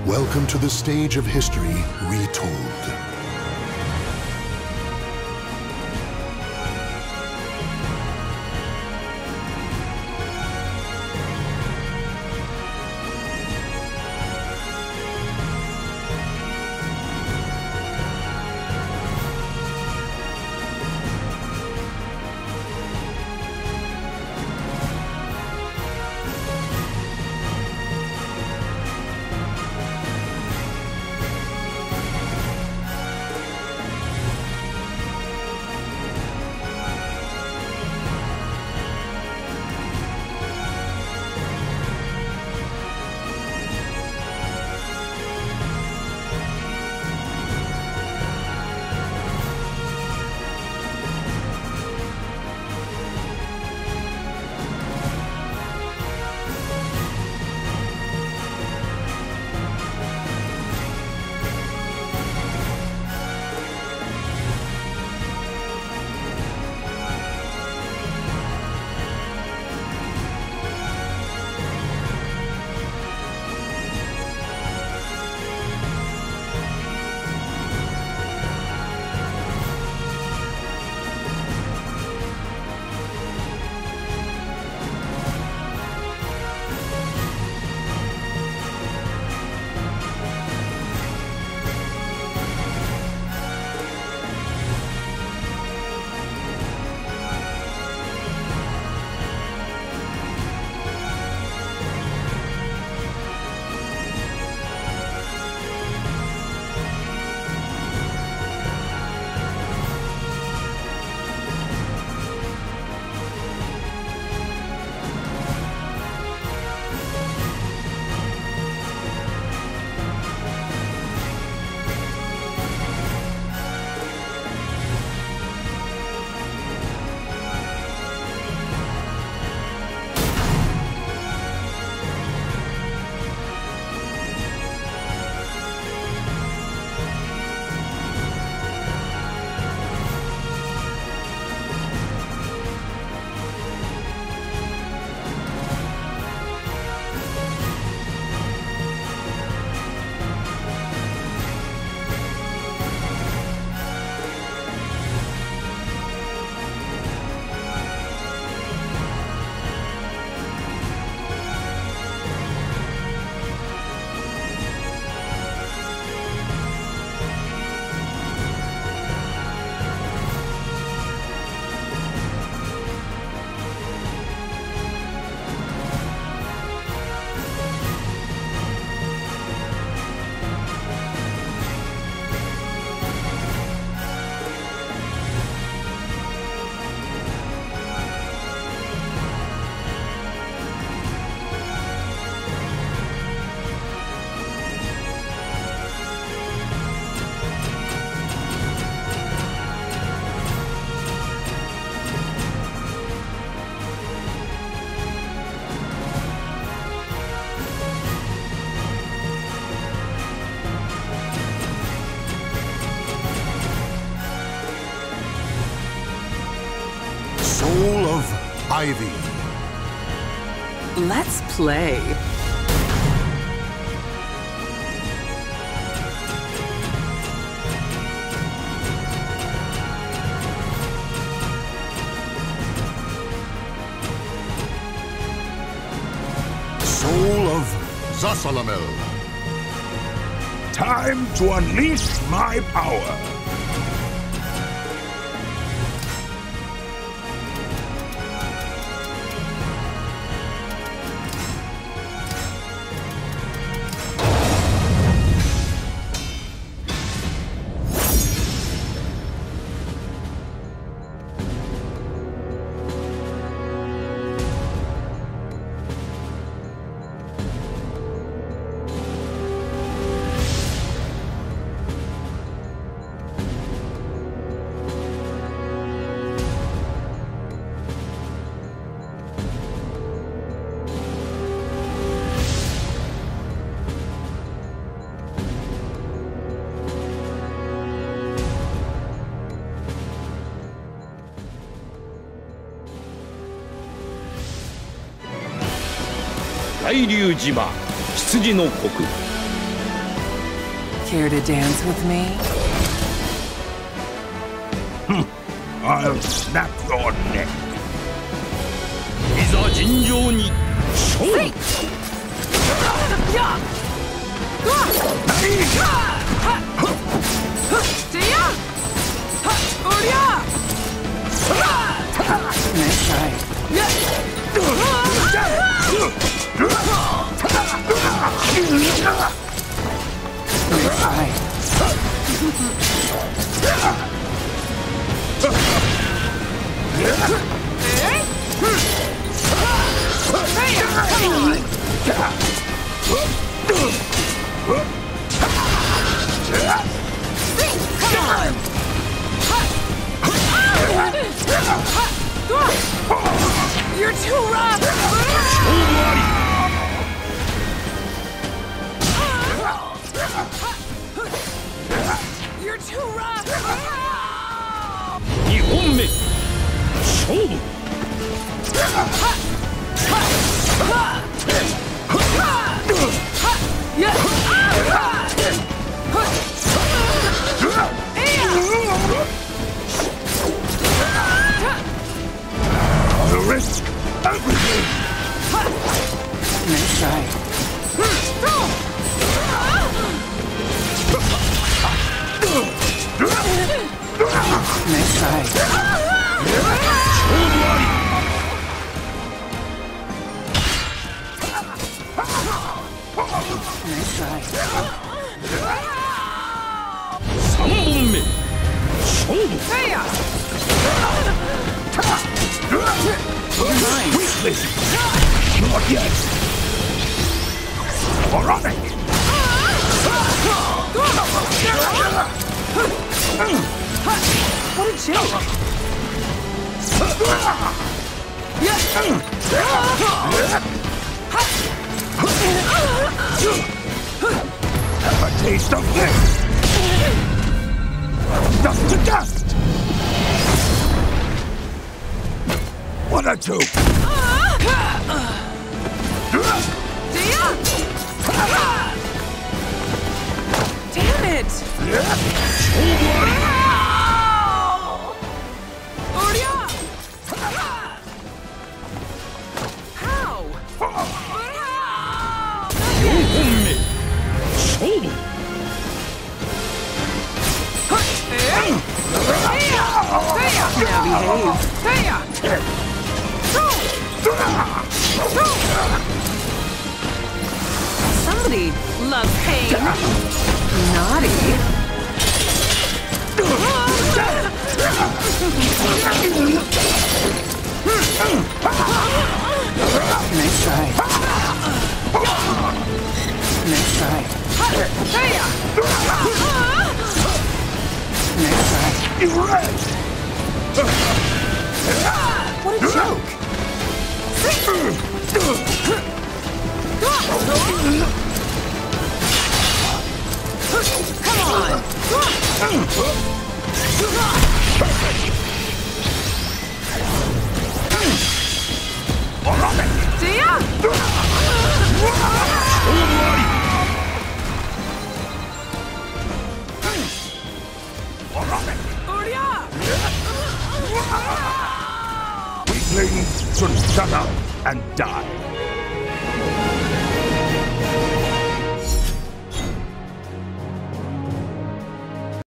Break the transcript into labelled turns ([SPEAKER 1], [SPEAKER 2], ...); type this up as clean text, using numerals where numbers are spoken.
[SPEAKER 1] Welcome to the stage of history retold. Soul of Ivy.
[SPEAKER 2] Let's play.
[SPEAKER 1] Soul of Zasalamel.
[SPEAKER 3] Time to unleash my power.
[SPEAKER 4] 大龍島羊の国
[SPEAKER 2] Care to dance with me?
[SPEAKER 3] I'll snap your neck.
[SPEAKER 4] いざ尋常に勝負。
[SPEAKER 2] Nice try. Nice try.
[SPEAKER 5] You're too rough! You're too rough!
[SPEAKER 4] 2本目勝負。
[SPEAKER 3] I'll risk everything.
[SPEAKER 2] Nice try. Nice try. Nice try.
[SPEAKER 4] 3本目勝負。
[SPEAKER 3] Quickly! Not yet! Moronic!
[SPEAKER 2] What a joke!
[SPEAKER 3] Have a taste of this! Dust to dust! One or two!
[SPEAKER 5] Damn it! How?
[SPEAKER 4] 4本目勝負。
[SPEAKER 2] Now behave.
[SPEAKER 5] Somebody loves pain.
[SPEAKER 2] Naughty. Nice try. Nice try. Nice try. What a joke!
[SPEAKER 5] Come on! See ya?
[SPEAKER 3] Weaklings should shut up and die.